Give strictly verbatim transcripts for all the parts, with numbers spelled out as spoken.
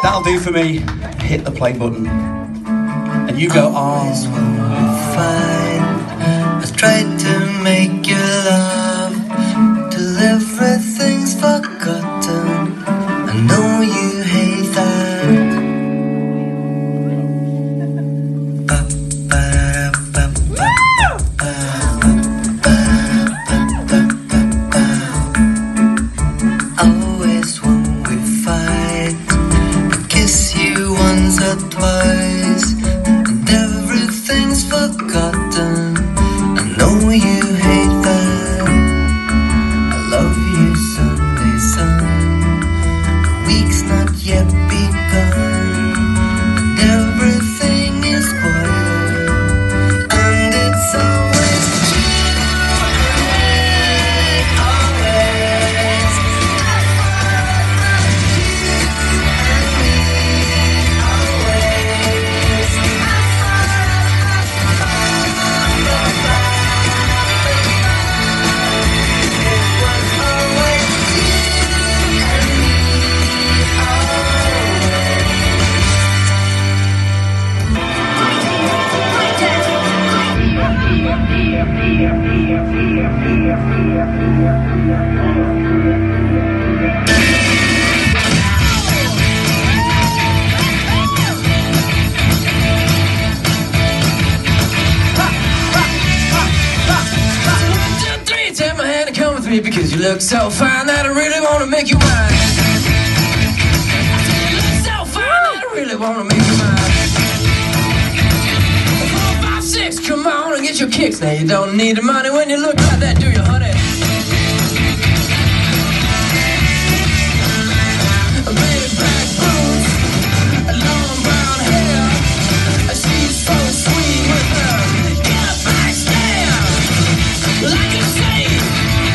That'll do for me. Hit the play button. And you go, oh. I've tried to make you love till everything's forgotten. I know you hate that. Always when we fight, I kiss you once or twice, and everything's forgotten. I know you hate that. I love you, Sunday sun. The week's not yet begun, and everything is spoiled, and it's always you and me, always. Because you look so fine that I really wanna make you mine. You look so fine that I really wanna make you mine. Four, five, six, come on and get your kicks. Now you don't need the money when you look like that, do you, honey? Big black boots, long brown hair. She's so sweet with her get a back stare. Like a slave.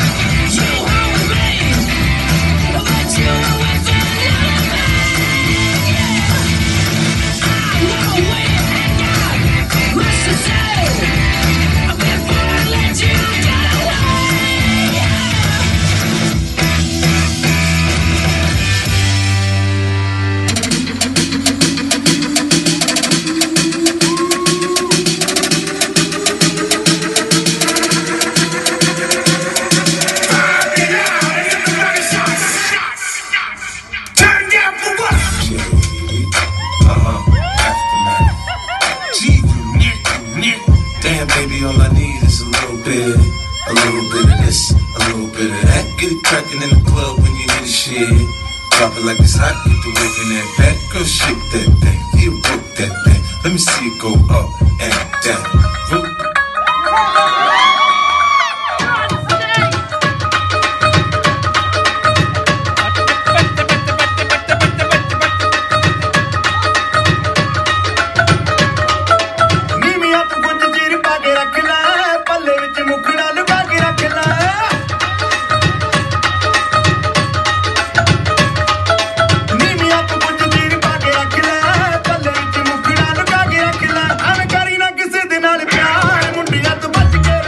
All I need is a little bit, a little bit of this, a little bit of that. Get it crackin' in the club when you hear the shit. Drop it like it's hot, get the whip in that back. Girl, shake that thing, you work that thing. Let me see it go up and down. I'm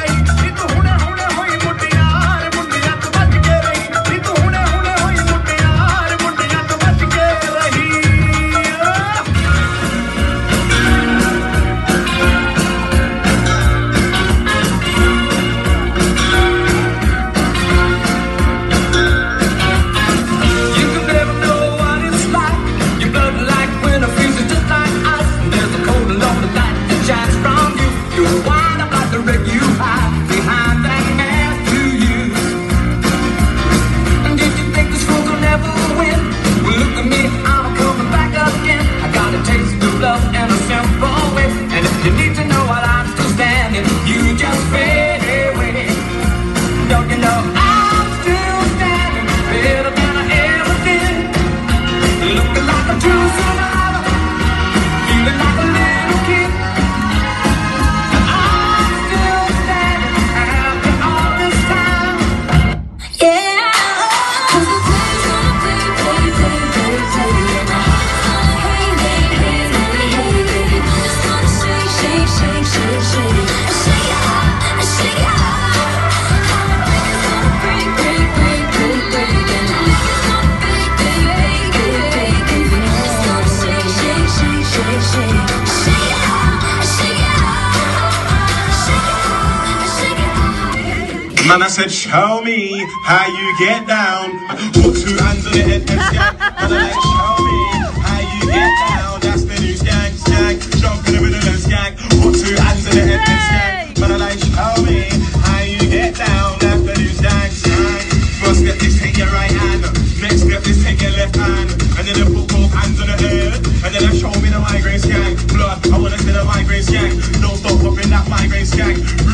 Man, I said, show me how you get down. Put two hands on the head, head skank. Man, I like, show me how you get down. That's the new skank, skank. Jump in the middle and skank. Put two hands on the head, head skank. Man, I like, show me how you get down. That's the new skank, skank. First step is take your right hand. Next step is take your left hand. And then I put both hands on the head. And then I show me the migraine skank. Blood, I wanna see the migraine skank. Don't stop up in that migraine skank.